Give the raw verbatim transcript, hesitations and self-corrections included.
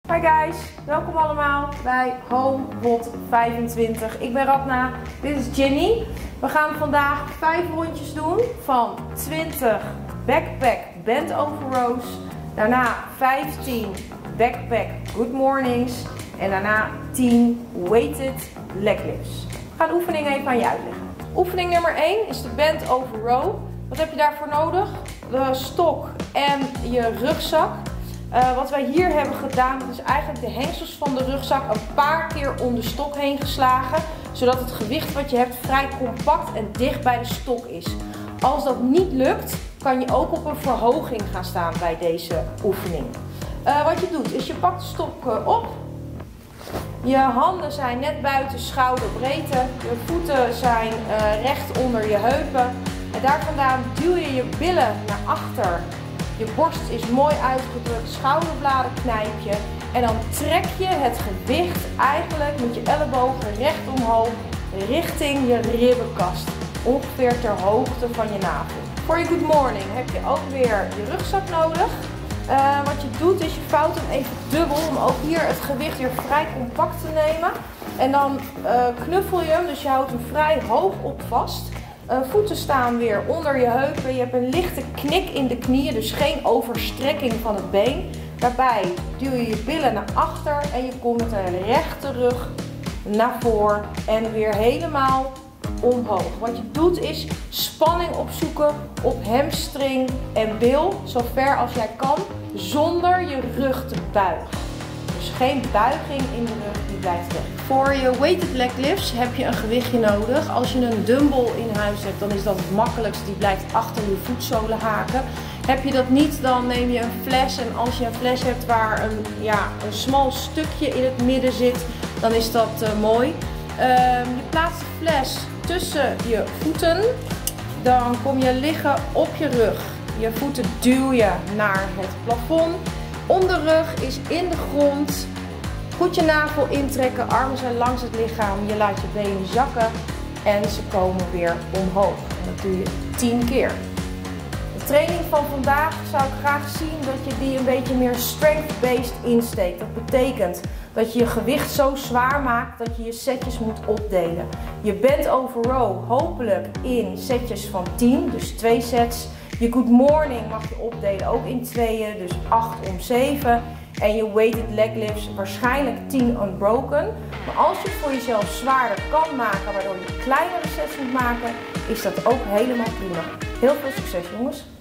Hi guys, welkom allemaal bij HomeWOD vijfentwintig. Ik ben Radna, dit is Ginny. We gaan vandaag vijf rondjes doen van twintig backpack bent over rows. Daarna vijftien backpack good mornings. En daarna tien weighted leg lifts. We gaan de oefening even aan je uitleggen. Oefening nummer één is de bent over row. Wat heb je daarvoor nodig? De stok en je rugzak. Uh, wat wij hier hebben gedaan, is eigenlijk de hengsels van de rugzak een paar keer om de stok heen geslagen. Zodat het gewicht wat je hebt vrij compact en dicht bij de stok is. Als dat niet lukt, kan je ook op een verhoging gaan staan bij deze oefening. Uh, wat je doet, is je pakt de stok uh, op. Je handen zijn net buiten schouderbreedte. Je voeten zijn uh, recht onder je heupen. En daar vandaan duw je je billen naar achter. Je borst is mooi uitgedrukt, schouderbladen knijp je. En dan trek je het gewicht eigenlijk met je ellebogen recht omhoog richting je ribbenkast. Ongeveer ter hoogte van je navel. Voor je good morning heb je ook weer je rugzak nodig. Uh, wat je doet is je vouwt hem even dubbel om ook hier het gewicht weer vrij compact te nemen. En dan uh, knuffel je hem, dus je houdt hem vrij hoog op vast. Uh, voeten staan weer onder je heupen. Je hebt een lichte knik in de knieën, dus geen overstrekking van het been. Daarbij duw je je billen naar achter en je komt met een rechte rug naar voren en weer helemaal omhoog. Wat je doet is spanning opzoeken op hamstring en bil, zo ver als jij kan, zonder je rug te buigen. Dus geen buiging in de rug, die blijft weg. Voor je weighted leg lifts heb je een gewichtje nodig. Als je een dumbbell in huis hebt, dan is dat het makkelijkst. Die blijft achter je voetzolen haken. Heb je dat niet, dan neem je een fles. En als je een fles hebt waar een, ja, een smal stukje in het midden zit, dan is dat uh, mooi. Uh, je plaatst de fles tussen je voeten. Dan kom je liggen op je rug. Je voeten duw je naar het plafond. Onderrug is in de grond. Goed je navel intrekken, armen zijn langs het lichaam. Je laat je benen zakken en ze komen weer omhoog. En dat doe je tien keer. De training van vandaag zou ik graag zien dat je die een beetje meer strength-based insteekt. Dat betekent dat je je gewicht zo zwaar maakt dat je je setjes moet opdelen. Je bent over row hopelijk in setjes van tien, dus twee sets. Je good morning mag je opdelen ook in tweeën, dus acht om zeven. En je weighted leg lifts waarschijnlijk tien unbroken. Maar als je het voor jezelf zwaarder kan maken, waardoor je kleinere sets moet maken, is dat ook helemaal prima. Heel veel succes jongens!